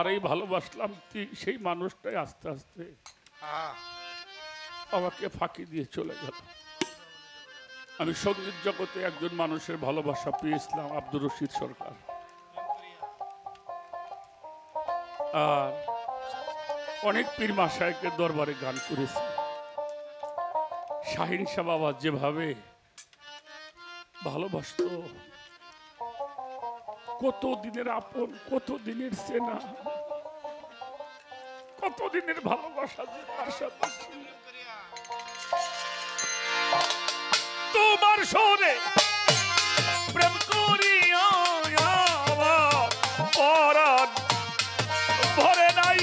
যারাই ভালোবাসলাম সেই মানুষটাই আস্তে আস্তে আমাকে ফাঁকি দিয়ে চলে গেল। আমি সঙ্গীত জগতে একজন মানুষের ভালোবাসা পেয়েছিলাম, আব্দুর রশিদ সরকার। আর অনেক পীর মাশায়েখের দরবারে গান করেছি। শাহিন শাহ বাবা যেভাবে ভালোবাসতো, কত দিনের আপন, কত দিনের চেনা, কত দিনের ভালোবাসা যে তার সাথে ছিল। তোমার সরে প্রেম করিয়া আমার পরাণ ভরে নাই।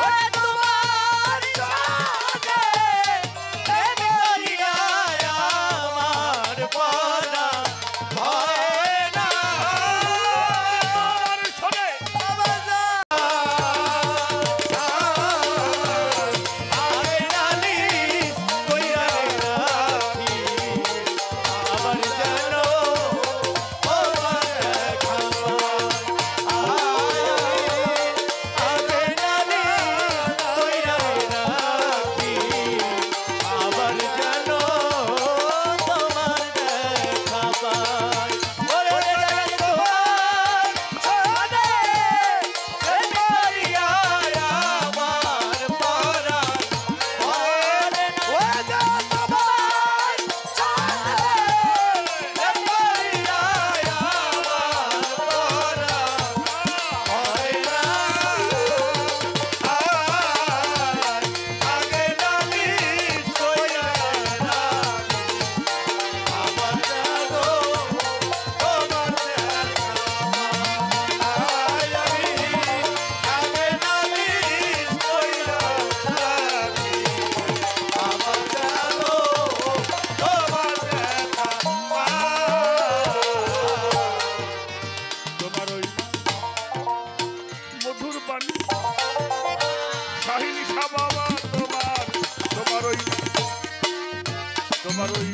তোমার ওই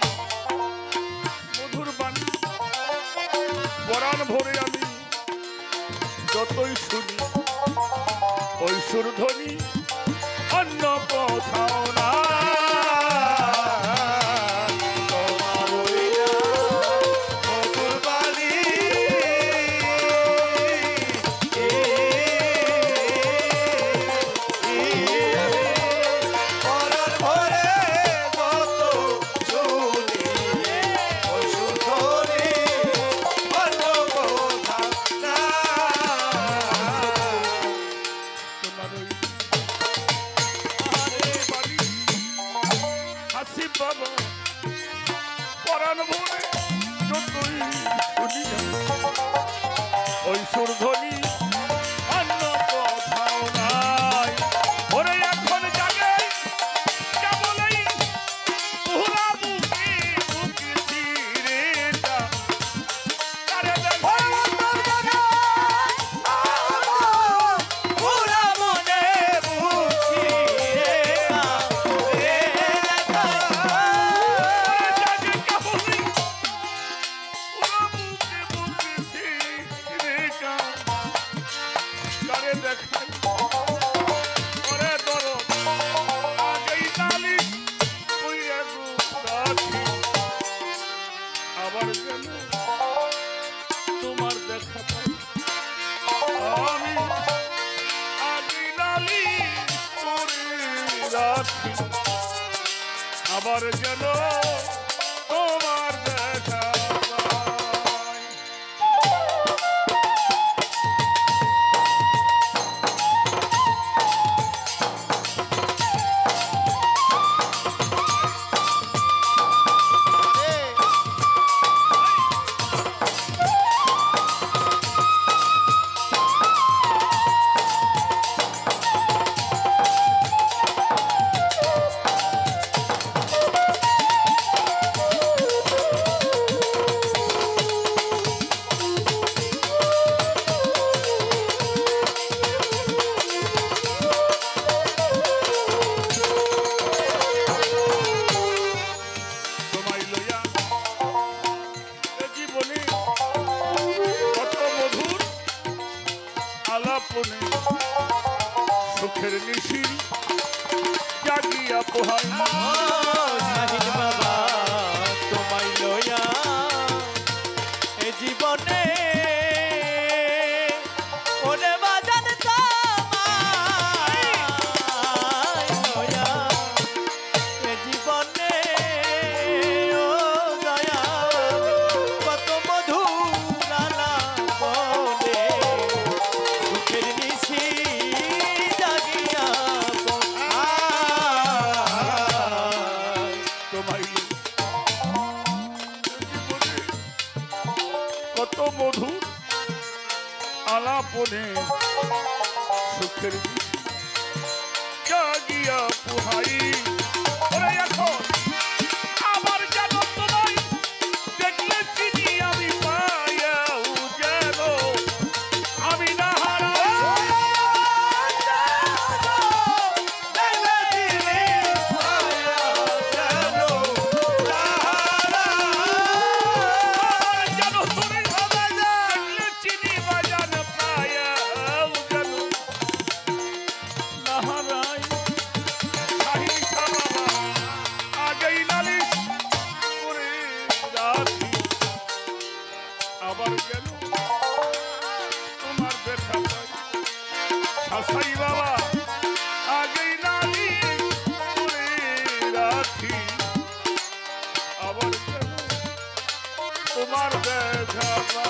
মধুর বাণী পরাণ ভরে আমি যতই শুনি, ওই সুরধ্বনি অন্য কোথাও না। ওই সুরধ্বনি অন্য কোথাও নাই। ওরে এখন জাগে কেবলই পুরা বুকে বুকে ছিড়েটা কারে দেখো পুরা মনে বুঝি রে জাগে কেবলই পুরা বুকে বুকে ছিড়েটা কারে দেখাই ওরে দরদ আগেই নালিশ কইরা রাখি আবার যেন তোমার দেখা পাই। আমি আগেই নালিশ করে রাখি আবার যেন তোমার দেখা পাই। আলাপনে মধুর আলাপনে সুখের জাগিয়া পুহাই ওরে এখন আমার যেন তোমায় দেখলে চিনি আমি পাইয়াও যেন আমি না বাবা আগেই নালি করে রাখি আবার কেন তোমার দেখা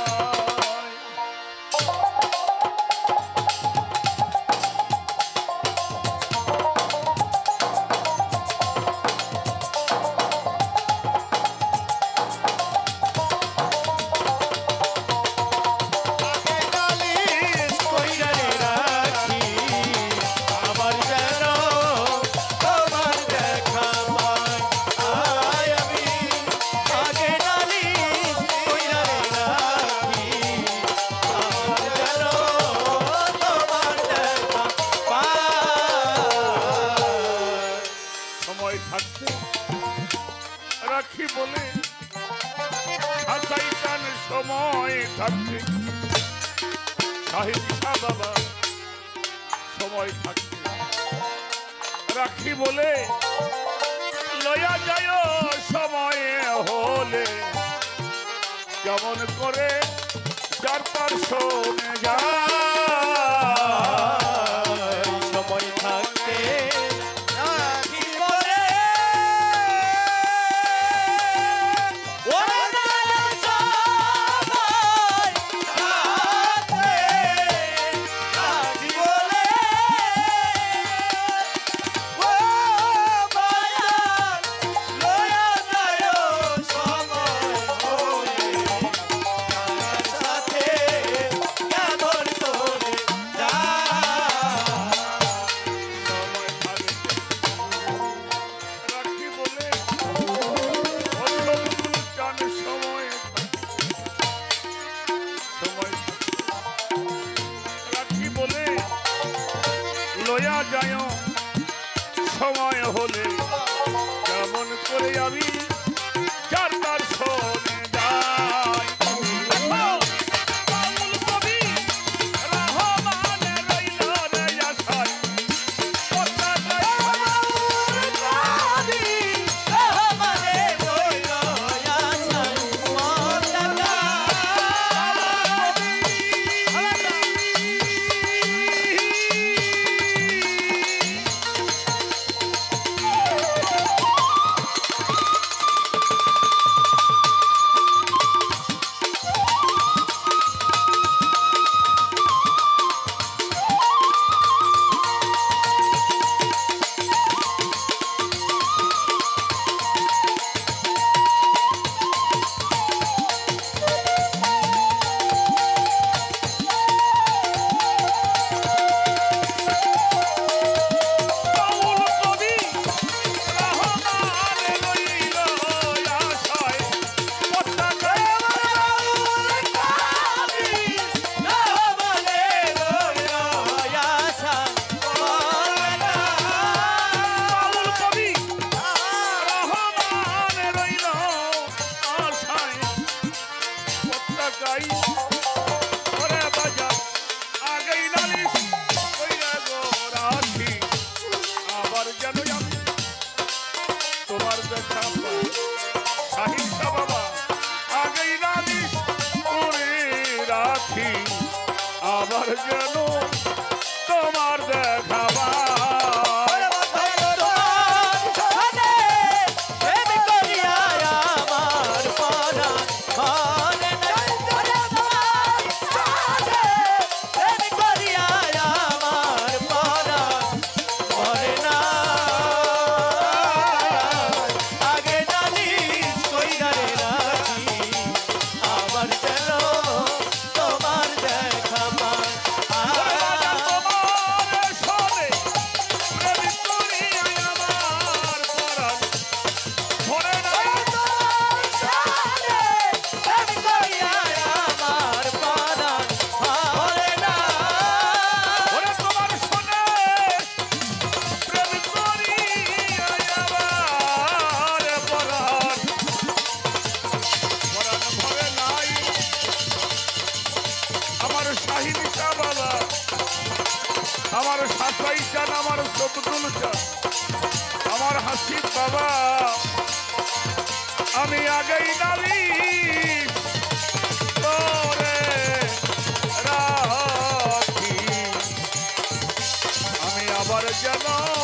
রাখি বলে সময় থাকতে সাহিত্য বাবা সময় থাকতে রাখি বলে লয়া যায় সময়ে হলে কেমন করে যার তার শোনে যায় সময় থাকতে লয়া যায় সময় হলে কেমন করে আমি যার তার শোনে যাই আবার যেন তোমার দেখা আব্দুল চাঁদ, আমার হাসিব বাবা, আমি আগেই নালিশ করে রাখি, আমি আবার যেন